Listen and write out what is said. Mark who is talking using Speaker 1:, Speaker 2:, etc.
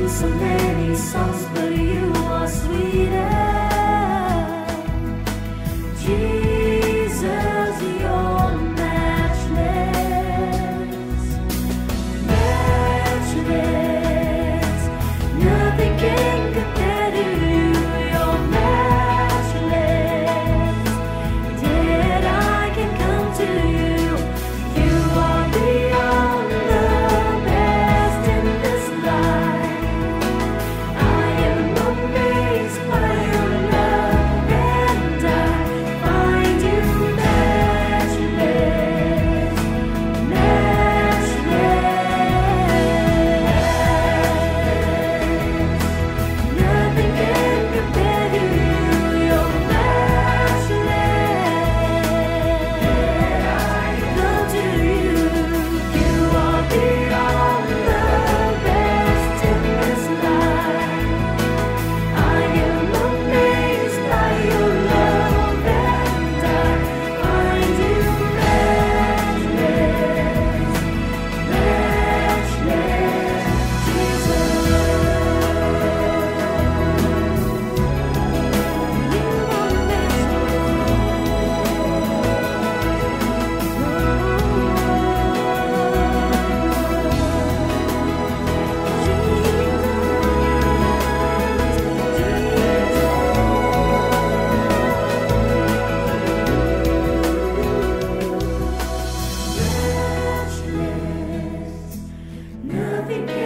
Speaker 1: so many songs, but you are sweeter. Jesus, you're matchless, matchless. Nothing can compare to you. You're matchless. Did I can come to you? You are beyond the best in this life. I am amazed by your love, and I find you matchless, matchless. Nothing can compare to you. You're matchless. I come to you. You are beyond the best in this life. I am amazed by your love, and I find you matchless, matchless, Jesus. You are matchless. Nothing